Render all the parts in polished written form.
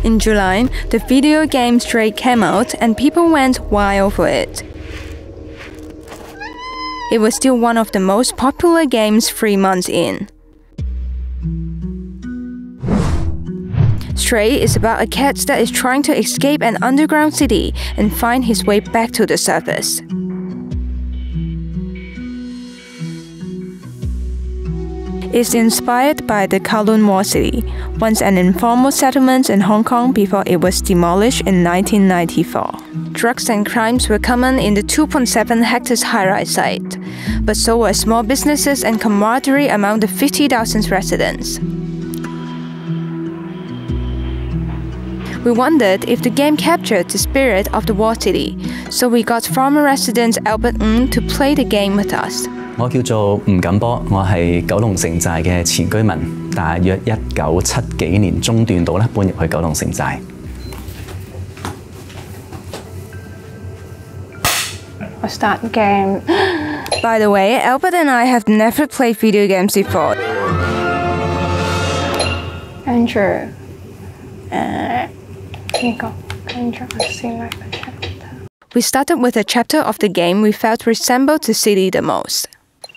In July, the video game Stray came out and people went wild for it. It was still one of the most popular games 3 months in. Stray is about a cat that is trying to escape an underground city and find his way back to the surface. It's inspired by the Kowloon Walled City, once an informal settlement in Hong Kong before it was demolished in 1994. Drugs and crimes were common in the 2.7 hectares high-rise site, but so were small businesses and camaraderie among the 50,000 residents. We wondered if the game captured the spirit of the Walled City, so we got former resident Albert Ng to play the game with us. 我叫做吳錦波，我係九龍城寨嘅前居民，大約1970幾年中段度咧搬入去九龍城寨。 What's that game? By the way, Albert and I have never played video games before. Andrew, here you go. Andrew, let's see my chapter. We started with a chapter of the game we felt resembled the city the most.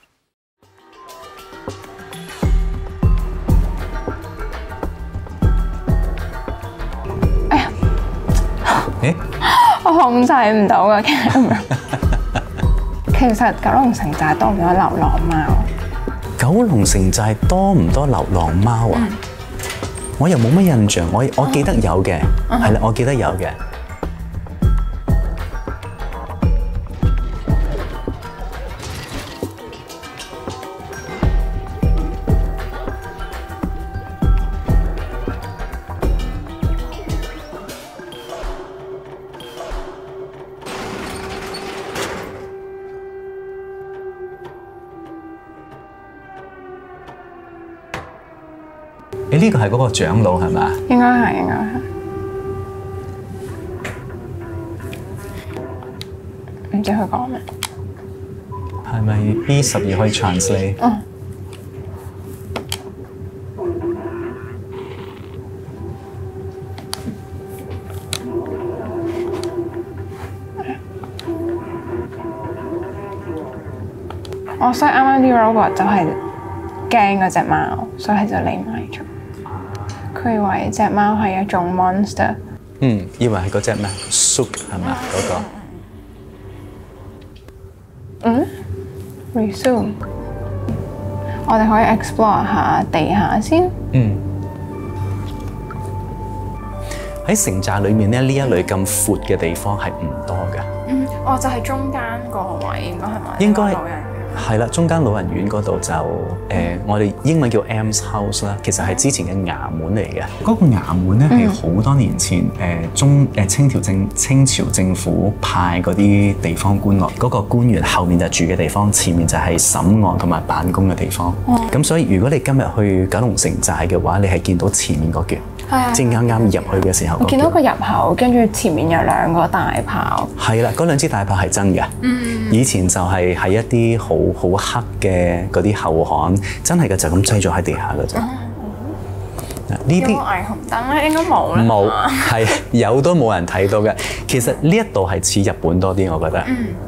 我控制唔到嘅 camera。其實九龍城寨多唔多流浪貓？ 九龍城寨多唔多流浪貓啊？我又冇乜印象，我記得有嘅，係啦，我記得有嘅。你呢個係嗰個長老係咪？ 應該係，應該係。唔知佢講咩？ 係咪 B12可以 translate？ 我所以啱啱啲 robot 就係驚嗰隻貓，所以就匿埋咗。佢以為隻貓係一種 monster。 以為係嗰隻咩 ？Sook 係咪嗰個 ？Resume。我哋可以 explore 下地下先。 喺城寨裏面咧，呢一類咁闊嘅地方係唔多嘅。 就係中間個位應該係咪？ 應該係啦，中間老人院嗰度就我哋英文叫 M's House 啦，其實係之前嘅衙門嚟嘅。嗰個衙門咧係好多年前清朝政府派嗰啲地方官落，嗰個官員後面就住嘅地方，前面就係審案同埋辦公嘅地方。咁所以如果你今日去九龍城寨嘅話，你係見到前面嗰橛。即係啱啱入去嘅時候， 我見到個入口，跟住前面有2個大炮。係啦，嗰2支大炮係真嘅。以前就係喺一啲好黑嘅嗰啲後巷，真係嘅就咁擠咗喺地下嘅啫。呢啲有冇霓虹燈咧？應該冇啦。冇，係有都冇人睇到嘅。其實呢一度係似日本多啲，我覺得。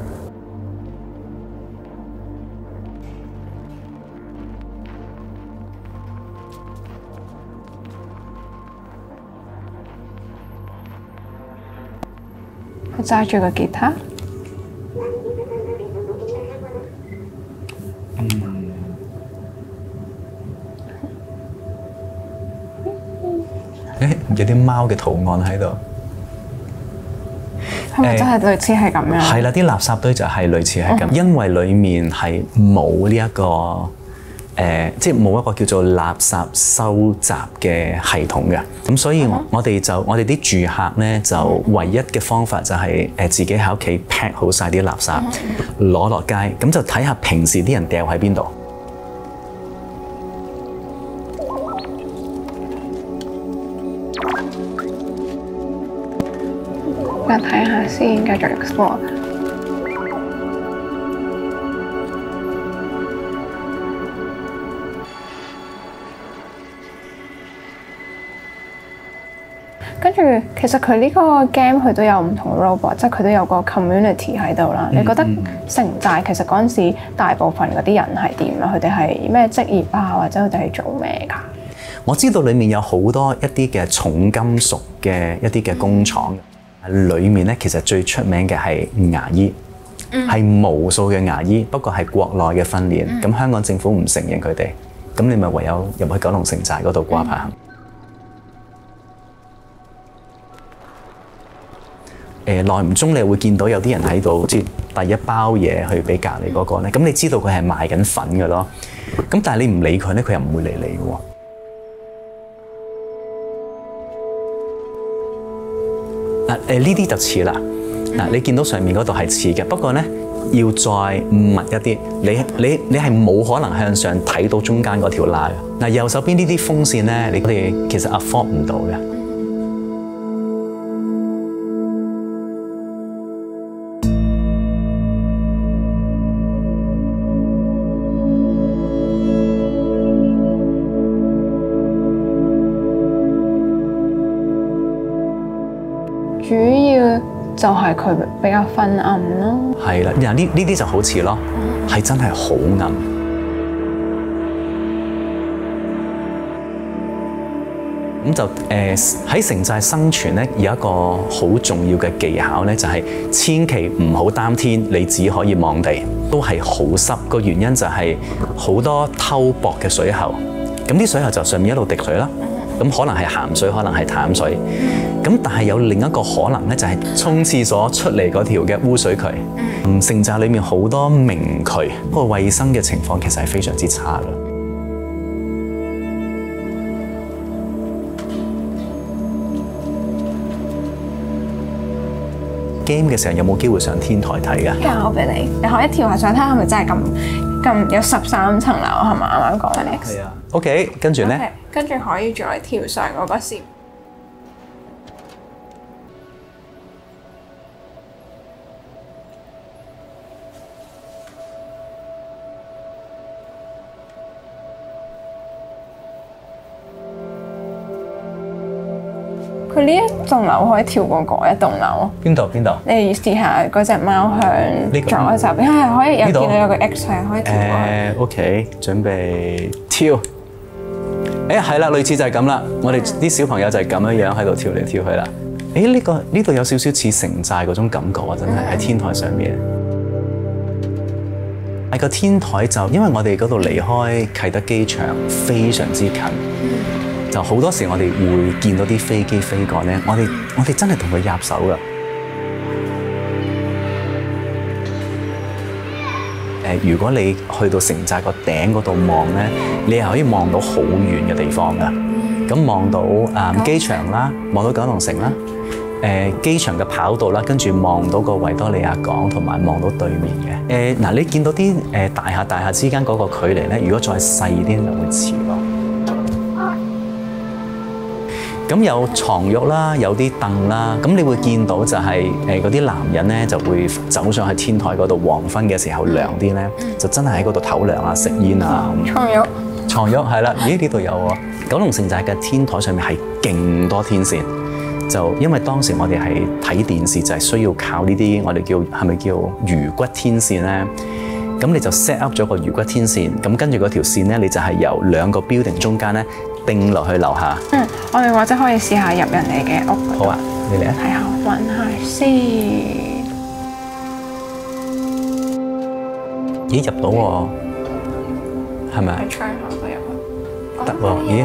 佢揸住個吉他。 有啲貓嘅圖案喺度。 係咪真係類似係咁樣？ 係啦，啲垃圾堆就係類似係咁，因為裡面係冇呢一個。即係冇一個叫做垃圾收集嘅系統嘅，咁所以我哋啲住客咧就唯一嘅方法就係自己喺屋企 pack 好晒啲垃圾攞落街，咁就睇下平時啲人掉喺邊度。 我睇下先，繼續 explore。跟跟住其實佢呢個 game 佢都有唔同 robot， 即係佢都有個 community 喺度啦。你覺得城寨其實嗰陣時大部分嗰啲人係點啊？佢哋係咩職業啊？或者佢哋係做咩㗎？ 我知道裡面有好多一啲嘅重金屬嘅一啲嘅工廠，裡面咧其實最出名嘅係牙醫，係無數嘅牙醫，不過係國內嘅訓練。咁香港政府唔承認佢哋，咁你咪唯有入去九龍城寨嗰度掛牌行。耐唔中你會見到有啲人喺度，即係遞一包嘢去俾隔離嗰個咧，咁你知道佢係賣緊粉嘅咯。咁但係你唔理佢咧，佢又唔會理你嘅喎。呢啲就似啦。你見到上面嗰度係似嘅，不過咧要再密一啲。你係冇可能向上睇到中間嗰條罅嘅。右手邊呢啲風扇咧，我哋其實 afford 唔到嘅。 主要就係佢比較昏暗咯。係啦，呢啲就好似咯，係真係好暗。咁就喺城寨生存咧，有一個好重要嘅技巧咧，就係千祈唔好擔天，你只可以望地，都係好濕。個原因就係好多偷薄嘅水喉，咁啲水喉就上面一路滴水啦。咁可能係鹹水，可能係淡水。咁但係有另一個可能咧，就係沖廁所出嚟嗰條嘅污水渠。城寨裏面好多明渠，個衞生嘅情況其實係非常之差嘅。game 嘅時候有冇機會上天台睇㗎？ 交俾你，你可以跳下上睇下係咪真係咁有13層樓係嘛？啱啱講嘅 next。 係啊。OK， 跟住咧？ 跟住可以再跳上嗰個線。佢呢一棟樓可以跳過嗰一棟樓。邊度？你試下嗰隻貓向左手邊，係可以有見到有個 X 係可以跳過。 OK， 準備跳。係啦，類似就係咁啦。我哋啲小朋友就係咁樣喺度跳嚟跳去啦。呢度有少少似城寨嗰種感覺啊！真係喺天台上面。個天台就因為我哋嗰度離開啟德機場非常之近。就好多時我哋會見到啲飛機飛過咧，我哋真係同佢握手噶。如果你去到城寨個頂嗰度望咧，你係可以望到好遠嘅地方噶。咁望到機場啦，望到九龍城啦，機場嘅跑道啦，跟住望到個維多利亞港，同埋望到對面嘅。你見到啲大廈之間嗰個距離咧，如果再細啲就會似咯。咁有床褥啦，有啲凳啦，咁你會見到就係嗰啲男人咧就會走上去天台嗰度，黃昏嘅時候涼啲咧，就真係喺嗰度唞涼啊、食煙啊。床褥係啦，咦呢度有喎。九龍城寨嘅天台上面係勁多天線，就因為當時我哋係睇電視就係需要靠呢啲我哋係咪叫魚骨天線咧？咁你就 set up 咗個魚骨天線，咁跟住嗰條線咧，你就係由兩個 building 中間咧掟落去樓下。 我哋或者可以試下入人哋嘅屋。 好啊，你嚟啊！ 睇下揾下先。 咦，入到喎，係咪？ 喺窗口度入去。 得喎，咦？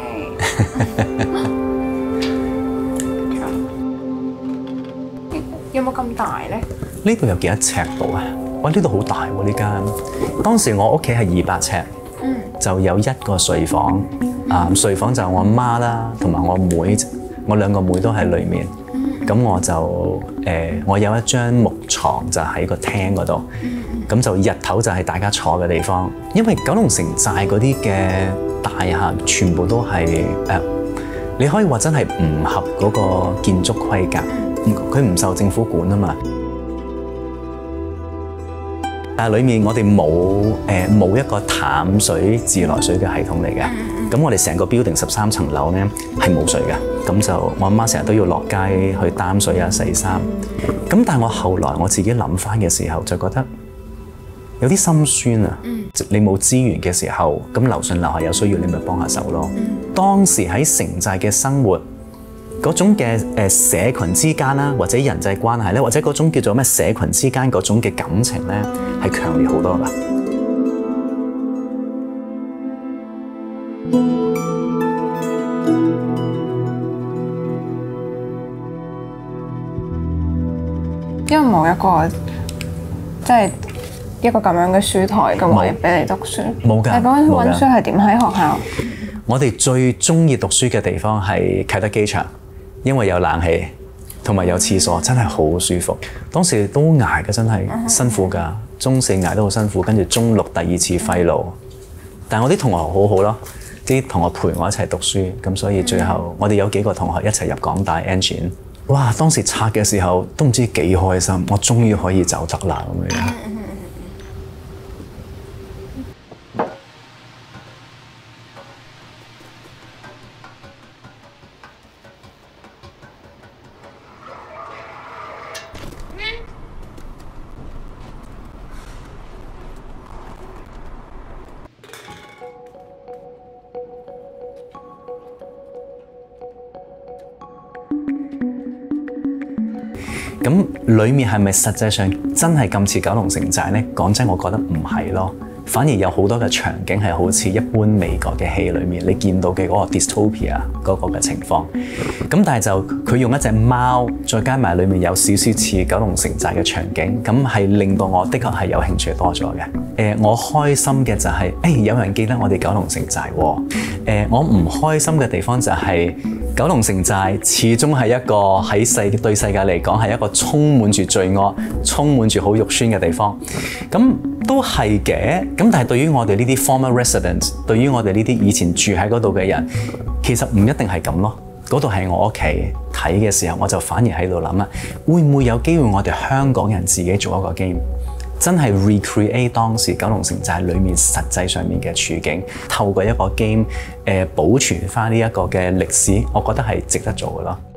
有冇咁大咧？ 呢度有幾多尺度啊？哇！呢度好大喎，呢間。當時我屋企係200尺，就有一個睡房。睡房就我媽啦，同埋我妹，我兩個妹都喺裏面。咁我就我有一張木床就喺個廳嗰度。咁就日頭就係大家坐嘅地方。因為九龍城寨嗰啲嘅大廈全部都係你可以話真係唔合嗰個建築規格，佢唔受政府管啊嘛。 但係裡面我哋冇一個淡水自來水嘅系統嚟嘅。咁我哋成個 building 13層樓咧係冇水嘅，咁就我阿媽成日都要落街去擔水啊、洗衫。咁但係我後來我自己諗翻嘅時候，就覺得有啲心酸啊！你冇資源嘅時候，咁樓上樓下有需要，你咪幫下手咯。當時喺城寨嘅生活嗰種嘅社群之間啦，或者人際關係咧，或者嗰種叫做咩社群之間嗰種嘅感情咧，係強烈好多㗎。 因為冇一個即係一個咁樣嘅書台嘅位俾你讀書， 冇㗎。 你嗰陣揾書係點喺學校？ 我哋最中意讀書嘅地方係啟德機場，因為有冷氣同埋有廁所，真係好舒服。當時都捱嘅，真係辛苦㗎。中4捱得好辛苦，跟住中6第2次廢爐。但係我啲同學好好咯，啲同學陪我一齊讀書，咁所以最後我哋有幾個同學一齊入港大 engine。哇！當時拆嘅時候都唔知幾開心，我終於可以走得啦咁樣。咁裡面係咪實際上真係咁似九龍城寨呢？講真，我覺得唔係咯，反而有好多嘅場景係好似一般美國嘅戲裡面你見到嘅嗰個 dystopia 嗰個嘅情況。咁但係就佢用一隻貓，再加埋裡面有少少似九龍城寨嘅場景，咁係令到我的確係有興趣多咗嘅。我開心嘅就係、有人記得我哋九龍城寨喎。我唔開心嘅地方就係、九龍城寨始終係一個喺對世界嚟講係一個充滿住罪惡、充滿住好肉酸嘅地方。咁都係嘅，咁但係對於我哋呢啲 former residents， 對於我哋呢啲以前住喺嗰度嘅人，其實唔一定係咁咯。嗰度係我屋企，睇嘅時候我就反而喺度諗啦，會唔會有機會我哋香港人自己做一個 game？真係 recreate 當時九龍城寨裏面實際上面嘅處境，透過一個 game 保存翻呢一個嘅歷史，我覺得係值得做嘅咯。